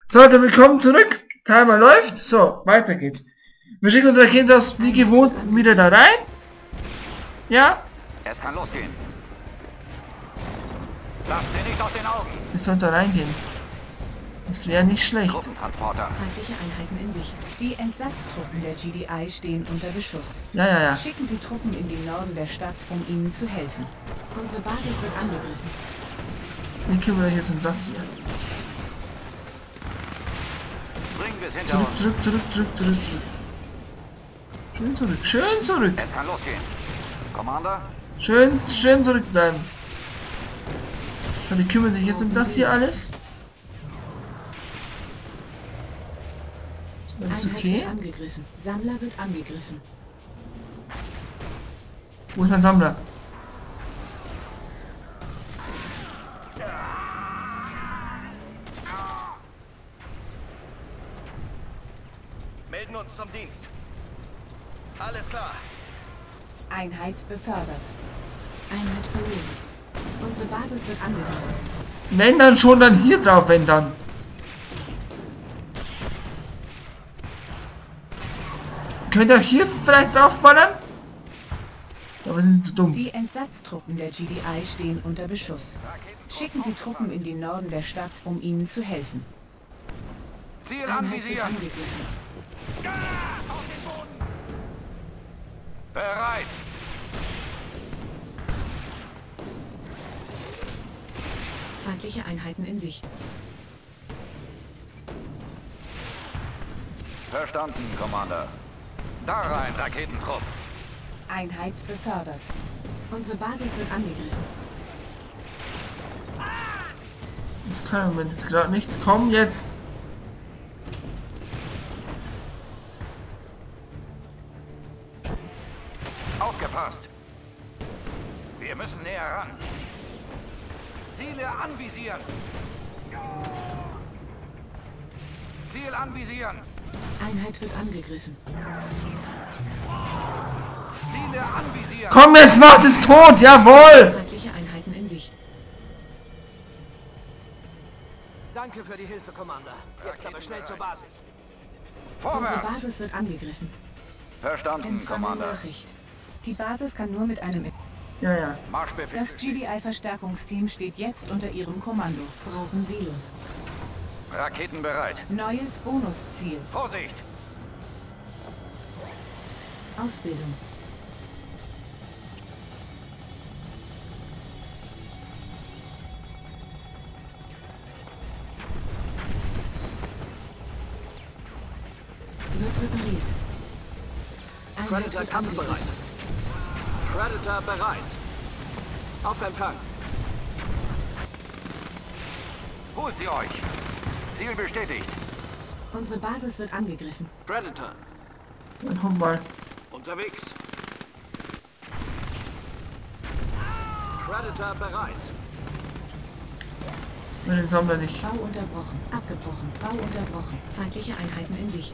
So, dann willkommen zurück. Timer läuft. So, weiter geht's. Wir schicken unsere Kinder wie gewohnt wieder da rein. Ja? Es kann losgehen. Lass sie nicht aus den Augen. Ich sollte reingehen. Das wäre nicht schlecht. Truppentransporter. Feindliche Einheiten in Sicht. Die Entsatztruppen der GDI stehen unter Beschuss. Ja. Schicken Sie Truppen in den Norden der Stadt, um ihnen zu helfen. Unsere Basis wird angegriffen. Wir kümmern uns jetzt um das hier. Bringen wir es hinter uns. Zurück. Schön zurück. Es kann losgehen. Commander? Schön zurückbleiben. So, die kümmern sich jetzt um das hier alles. So, ist Einheit okay. wird angegriffen. Sammler wird angegriffen. Wo ist mein Sammler? Melden uns zum Dienst. Alles klar. Einheit befördert. Einheit verloren. Unsere Basis wird angegriffen. Wenn dann schon, dann hier drauf, wenn dann. Könnt ihr hier vielleicht draufballern? Aber sie sind zu dumm. Die Entsatztruppen der GDI stehen unter Beschuss. Schicken Sie Truppen in den Norden der Stadt, um ihnen zu helfen. Ziel Einheit wird anvisieren. angegriffen. Auf den Boden. Bereit. Feindliche Einheiten in Sicht. Verstanden, Commander. Da rein, Raketentrupp. Einheit befördert. Unsere Basis wird angegriffen. Das kann im Moment jetzt gerade nicht. Komm jetzt. Aufgepasst. Wir müssen näher ran. Ziele anvisieren. Ziel anvisieren. Einheit wird angegriffen. Ziele anvisieren. Komm jetzt, macht es tot. Jawohl. Feindliche Einheiten in Sicht. Danke für die Hilfe, Commander. Jetzt aber schnell zur Basis. Unsere Vorwärts. Basis wird angegriffen. Verstanden, Empfange Commander. Nachricht. Die Basis kann nur mit einem... Ja. Marschbefehl. Das GDI-Verstärkungsteam steht jetzt unter Ihrem Kommando. Brauchen Silos. Raketen bereit. Neues Bonusziel. Vorsicht. Ausbildung. Wird repariert. Einheit Predator wird kampfbereit. angegriffen. Predator bereit. Auf Empfang. Holt sie euch. Ziel bestätigt. Unsere Basis wird angegriffen. Predator Dann komm mal. unterwegs. Predator bereit. Mit den Sammler nicht. Bau unterbrochen. Abgebrochen. Bau unterbrochen. Feindliche Einheiten in Sicht.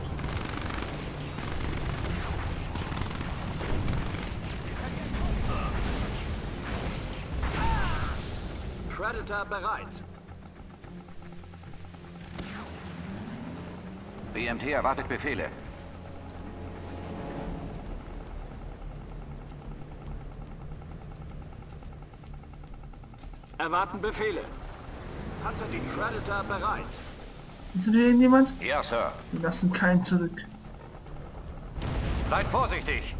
Predator bereit. BMT erwartet Befehle. Erwarten Befehle. Panzer die Predator bereit. Ist denn hier irgendjemand? Ja, Sir. Wir lassen keinen zurück. Seid vorsichtig.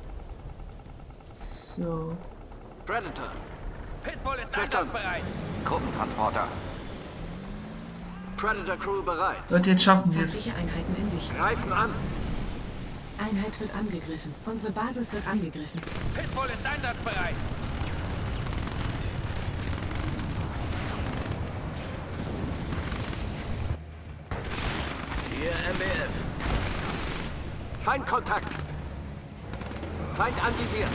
So. Predator. Pitbull ist Verstanden. einsatzbereit. Gruppentransporter. Predator Crew bereit. Leute, jetzt schaffen wir es. Feindliche Einheiten in Sicht. Greifen an. Einheit wird angegriffen. Unsere Basis wird angegriffen. Pitbull ist einsatzbereit. Hier MBF. Feindkontakt. Feind anvisiert.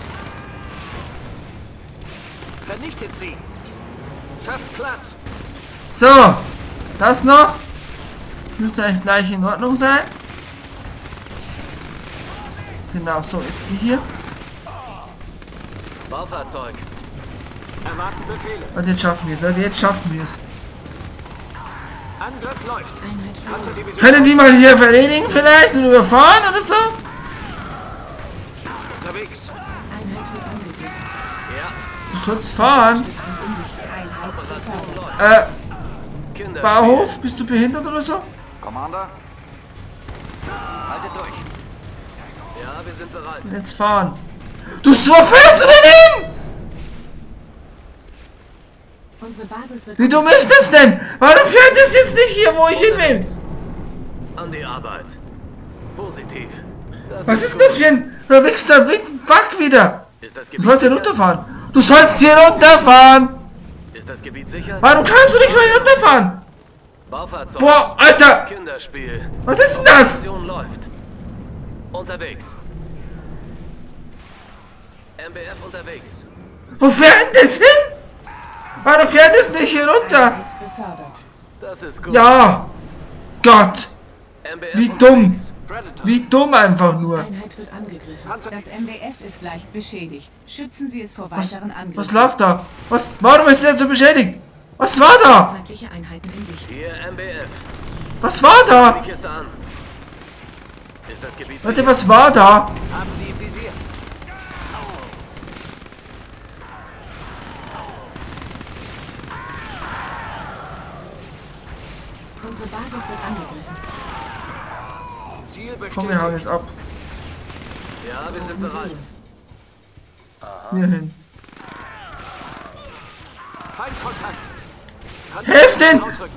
Vernichtet sie. Schafft Platz. So. Das noch. Das müsste eigentlich gleich in Ordnung sein. Genau, so, jetzt die hier. Baufahrzeug. Erwarten Befehle. Leute, jetzt schaffen wir es. Leute, jetzt schaffen wir es. Angriff läuft. Einheit verloren. Panzerdivision Können die mal hier erledigen vielleicht und überfahren oder so? unterwegs. Einheit wird angegriffen. Ja, Du sollst fahren. Und unsicher. Einheit befördert. Kinder. Bauhof, bist du behindert oder so? Commander? Haltet durch. Ja, wir sind bereit. Jetzt fahren. Du, so fährst du denn hin? Unsere Basis wird Wie dumm ist das denn? Warum fährt es jetzt nicht hier, wo ich hin will? An die Arbeit. Positiv. Was ist das für ein verwichster Bug wieder? Ist das Du Gebiet sollst hier sicher? runterfahren. Du sollst hier runterfahren. Ist das Gebiet sicher? Warum kannst du nicht mehr runterfahren? Baufahrzeug. Boah, Alter. Kinderspiel. Was ist denn das? Mission läuft. Unterwegs. MBF unterwegs. Wo fährt denn das hin? Warum fährt es nicht hier runter? Einheit befördert. Das ist gut. Ja. Gott. MBF Wie dumm. unterwegs. Predator. Wie dumm einfach nur. Einheit wird angegriffen. Das MBF ist leicht beschädigt. Schützen Sie es vor Was, weiteren Angriffen. was lag da? Was? Warum ist er so beschädigt? Was war da? Feindliche Einheiten in Sicht. Hier MBF. Was war da? Die Kiste an. Ist das Gebiet Warte, sicher? was war da? Haben Sie im Visier? Unsere Basis wird angegriffen. Ziel Komm, wir hauen bestätigt. jetzt ab. Ja, wir sind bereit. Silos. Hier hin. Feindkontakt. Helft den! Ausrücken.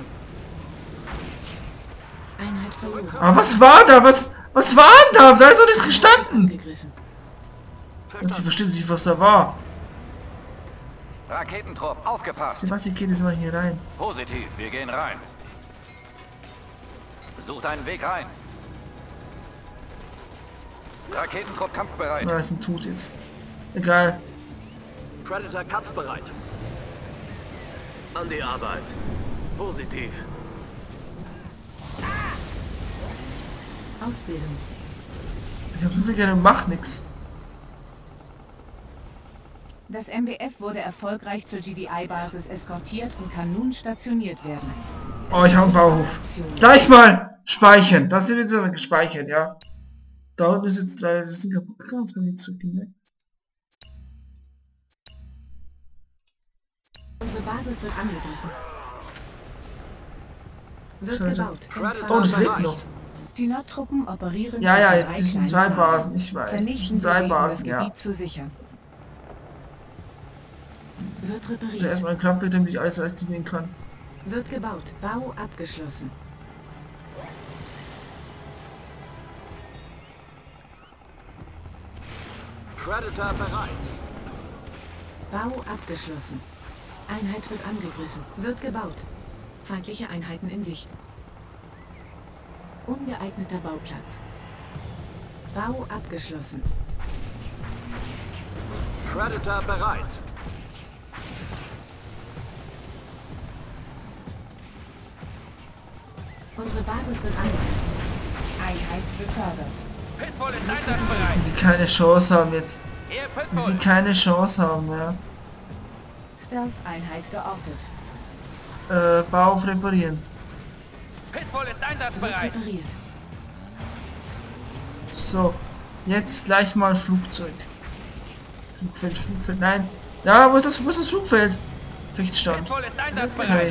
Einheit verloren. Aber was war da? Was war denn da? Da ist doch nichts gestanden. Angegriffen. Und sie verstehen sich, was da war. Raketentrupp, aufgepasst. Sebastian geht jetzt mal hier rein. Positiv, wir gehen rein. Sucht einen Weg rein. Raketentrupp kampfbereit. Da ist ein Tod jetzt. Egal. Predator kampfbereit. An die Arbeit. Positiv. Ausbildung. Ich hab so gerne, mach nix. Das MBF wurde erfolgreich zur GDI-Basis eskortiert und kann nun stationiert werden. Oh, ich hab einen Bauhof. Gleich mal speichern. Das sind jetzt aber gespeichert, ja. Da unten ist jetzt leider das Ding kaputt gegangen. Das kann ich nicht zurückgehen, ne? Unsere Basis wird angegriffen. Wird Also- gebaut. Oh, das lebt noch. Die Nordtruppen operieren Ja, zwischen ja, drei das sind kleinen zwei Basen. Basen, ich weiß. Das Vernichten sind Sie drei sie, um das Basen, ja. Gebiet zu sichern. Wird Also repariert. erstmal ein Knopf, damit ich alles aktivieren kann. Wird gebaut. Bau abgeschlossen. Predator bereit. Bau abgeschlossen. Einheit wird angegriffen. Wird gebaut. Feindliche Einheiten in Sicht. Ungeeigneter Bauplatz. Bau abgeschlossen. Predator bereit. Unsere Basis wird angegriffen. Einheit befördert. Pitbull ist einsatzbereit. Wie sie keine Chance haben jetzt. Hier, Wie sie Pitbull. keine Chance haben, ja. Stealth-Einheit geortet. Bauhof reparieren. Pitbull ist Wird einsatzbereit. repariert. So. Jetzt gleich mal Flugzeug. Flugfeld, nein. Ja, wo ist das Flugfeld? Fechtstand. Pitbull ist Okay. einsatzbereit.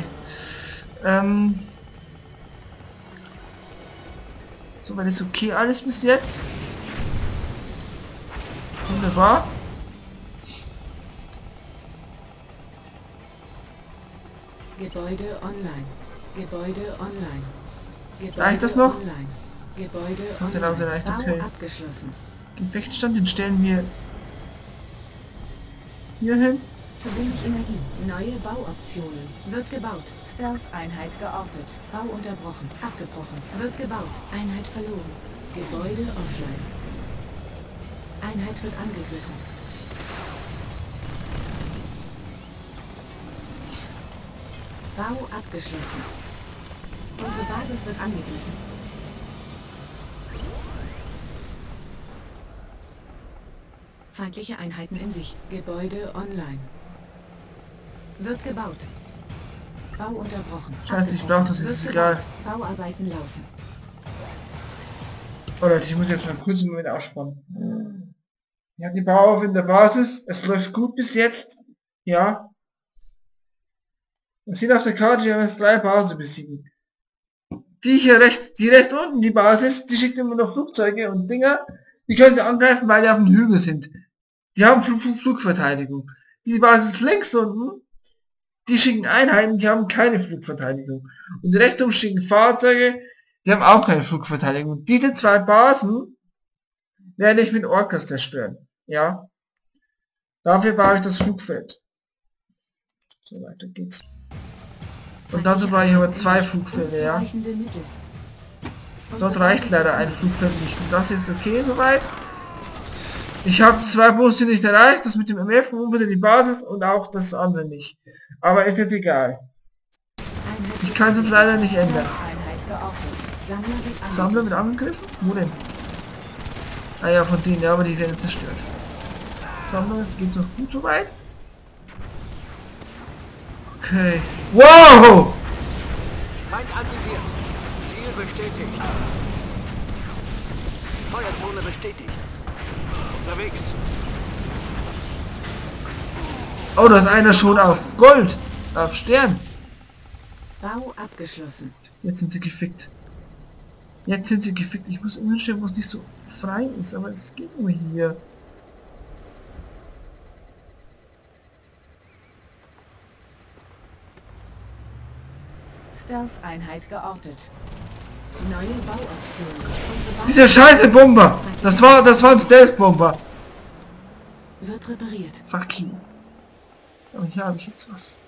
So, wenn ist okay alles bis jetzt. Wunderbar. Gebäude online. Gebäude online. Gebäude Reicht das noch? Online. Gebäude So, online. genau, gereicht, Bau okay. abgeschlossen. Den Fechtstand, den stellen wir hier hin. Zu wenig Energie. Neue Bauoptionen. Wird gebaut. Stealth-Einheit geortet. Bau unterbrochen. Abgebrochen. Wird gebaut. Einheit verloren. Gebäude offline. Einheit wird angegriffen. Bau abgeschlossen. Unsere Basis wird angegriffen. Feindliche Einheiten in Sicht. Gebäude online. Wird gebaut. Bau unterbrochen. Scheiße, ich brauche das jetzt, ist egal. Bauarbeiten laufen. Oh Leute, ich muss jetzt mal kurz einen Moment ausspannen. Ja, die Bau auf in der Basis. Es läuft gut bis jetzt. Ja. Wir sehen auf der Karte, wir haben jetzt 3 Basen zu besiegen. Die rechts unten, die Basis, die schickt immer noch Flugzeuge und Dinger. Die können sie angreifen, weil die auf dem Hügel sind. Die haben Flugverteidigung. Die Basis links unten, die schicken Einheiten, die haben keine Flugverteidigung. Und rechts unten schicken Fahrzeuge, die haben auch keine Flugverteidigung. Diese 2 Basen werde ich mit Orcas zerstören. Ja. Dafür baue ich das Flugfeld. So, weiter geht's. Und dazu brauche ich aber 2 Flugfelder, ja. Dort reicht leider ein Flugfeld nicht. Und das ist okay soweit. Ich habe 2 Punkte nicht erreicht, das mit dem MF und unter die Basis und auch das andere nicht. Aber ist jetzt egal. Ich kann es jetzt leider nicht ändern. Sammler wird angegriffen? Wo denn? Ah ja, von denen, ja, aber die werden zerstört. Sammler, geht's noch gut soweit? Okay. Wow! Feind anvisiert. Ziel bestätigt. Feuerzone bestätigt. Unterwegs. Oh, da ist einer schon auf Gold. Auf Stern. Bau abgeschlossen. Jetzt sind sie gefickt. Jetzt sind sie gefickt. Ich muss immer stellen, wo es nicht so frei ist, aber es geht nur hier. Stealth-Einheit geortet. Neue Bauoptionen. Dieser scheiße Bomber! Das war ein Stealth-Bomber. Wird repariert. Fuck you. Und hier habe ich jetzt was.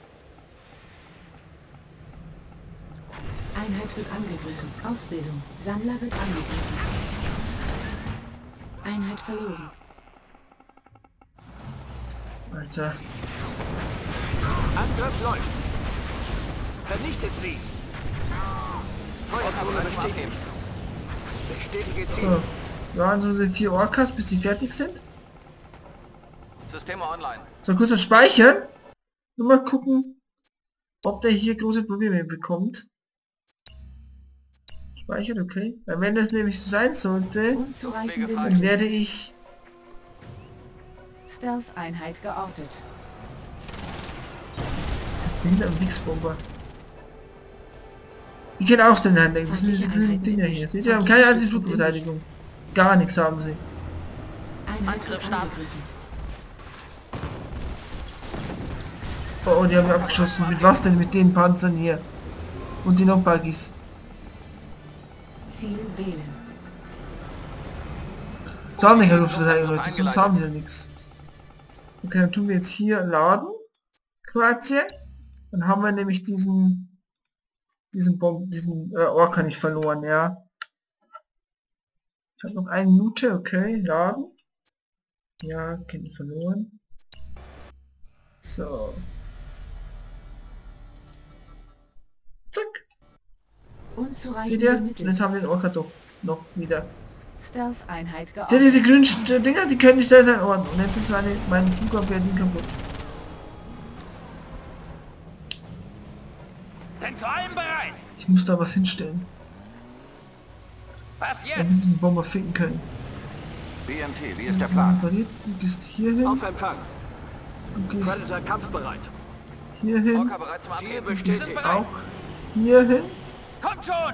Einheit wird angegriffen. Ausbildung. Sammler wird angegriffen. Einheit verloren. Alter. Angriff läuft. Vernichtet sie. Feuerzone bestätigt. Bestätige Ziel. So. Ja, so die 4 Orcas, bis sie fertig sind. Systeme online. So, kurz das Speichern. Nur mal gucken, ob der hier große Probleme bekommt. Speichert, okay. Weil wenn das nämlich so sein sollte, Unzureichende dann Mittel. werde ich... Stealth-Einheit geortet. Wieder ein Wix-Bomber. Die können auch den Handling. Das sind diese grünen Dinger hier. Seht ihr, haben keine Anti-Flugverteidigung. Gar nichts haben sie. Einheit wird angegriffen. Oh, die haben wir abgeschossen. Mit was denn? Mit den Panzern hier. Und die noch Buggies. Ziel wählen. So haben wir keine Luftverteidigung, Leute. Sonst haben sie ja nichts. Okay, dann tun wir jetzt hier laden. Kroatien. Dann haben wir nämlich diesen Orca nicht verloren, ja. Ich habe noch 1 Minute, okay, laden. Ja, Kind verloren. So. Zack. Seht Unzureichende ihr? Und Mittel. jetzt haben wir den Orca doch noch wieder. Stealth-Einheit Seht ihr geortet. diese grünen Dinger? Die können nicht in Ordnung. Und jetzt ist meine Flugabwehr kaputt. Sind zu allem bereit. Ich muss da was hinstellen. Was Damit jetzt? wir diesen Bomber ficken können. BMT, wie Das ist der ist mal Plan? repariert. Du gehst hier hin. Auf Empfang. Du gehst Predator kampfbereit. hier hin. Orca bereit zum Ziel Abheben. bestätigt. Sind bereit. Auch hier hin. Kommt schon!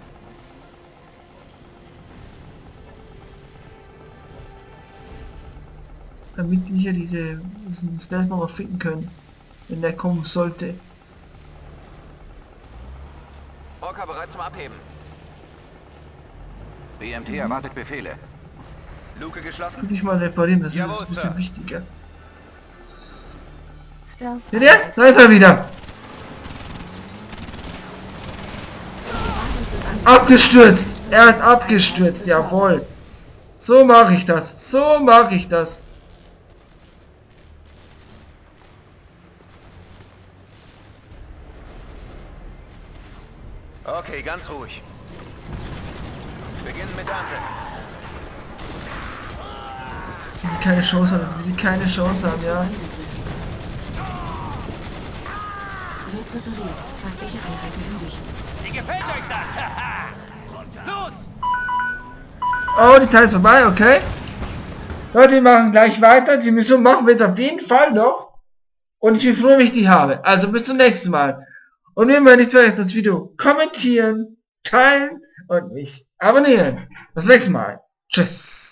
Damit die hier diesen Stealth-Bomber ficken können. Wenn der kommen sollte. Orca bereit zum Abheben. BMT erwartet Befehle. Luke geschlossen. Würde ich mal reparieren, das ist Jawohl, jetzt ein bisschen Sir. wichtiger. Stealth Seht ihr? Da ist er wieder! Abgestürzt! Er ist abgestürzt, jawohl! So mache ich das! So mache ich das! Okay, ganz ruhig. Beginnen mit Ernte. Wie sie keine Chance haben, wie sie keine Chance haben, ja. repariert. Feindliche Einheiten in Sicht. Wie gefällt euch das? Los! Oh, die Zeit ist vorbei, okay. Leute, wir machen gleich weiter. Die Mission machen wir jetzt auf jeden Fall noch. Und ich bin froh, wenn ich die habe. Also bis zum nächsten Mal. Und wie immer nicht vergessen, das Video kommentieren, teilen und mich abonnieren. Bis zum nächsten Mal. Tschüss.